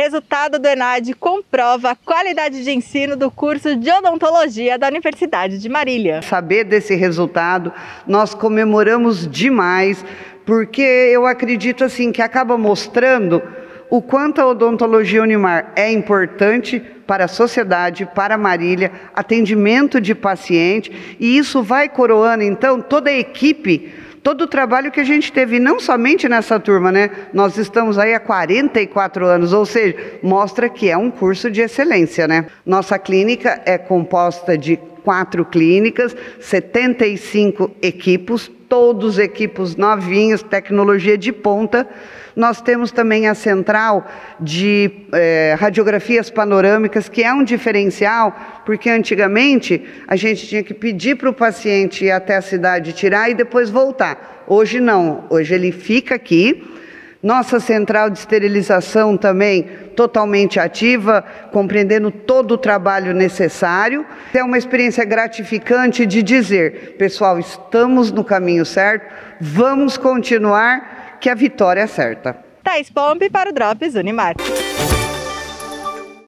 resultado do ENAD comprova a qualidade de ensino do curso de odontologia da Universidade de Marília. Saber desse resultado, nós comemoramos demais, porque eu acredito assim que acaba mostrando o quanto a odontologia Unimar é importante para a sociedade, para Marília, atendimento de paciente, e isso vai coroando então toda a equipe, todo o trabalho que a gente teve, não somente nessa turma, né? Nós estamos aí há 44 anos, ou seja, mostra que é um curso de excelência, né? Nossa clínica é composta de 4 clínicas, 75 equipos, todos equipos novinhos, tecnologia de ponta. Nós temos também a central de radiografias panorâmicas, que é um diferencial, porque antigamente a gente tinha que pedir para o paciente ir até a cidade tirar e depois voltar. Hoje não, hoje ele fica aqui. Nossa central de esterilização também totalmente ativa, compreendendo todo o trabalho necessário. É uma experiência gratificante de dizer, pessoal, estamos no caminho certo, vamos continuar, que a vitória é certa. Thaís Pompe para o Drops Unimar.